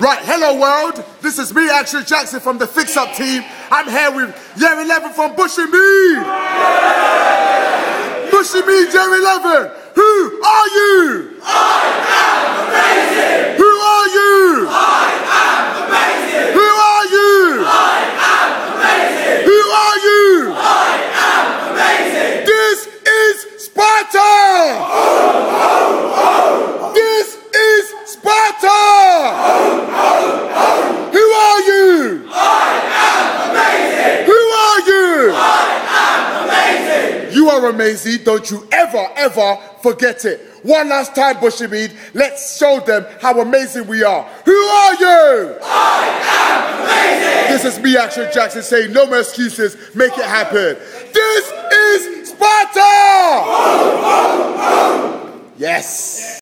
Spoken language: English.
Right, hello world. This is me, Action Jackson from the Fix Up team. I'm here with Year 11 from Bushey Mead. Bushey Mead, Year 11. Who are you? I am amazing. Who are you? I am amazing. Who are you? I am amazing. Who are you? I am amazing. This is Spartan. This is Spartan. Who are you? I am amazing. Who are you? I am amazing. You are amazing. Don't you ever forget it. One last time, Bushey Mead. Let's show them how amazing we are. Who are you? I am amazing. This is me, Action Jackson, saying no more excuses. Make it happen. This is Sparta! Yes.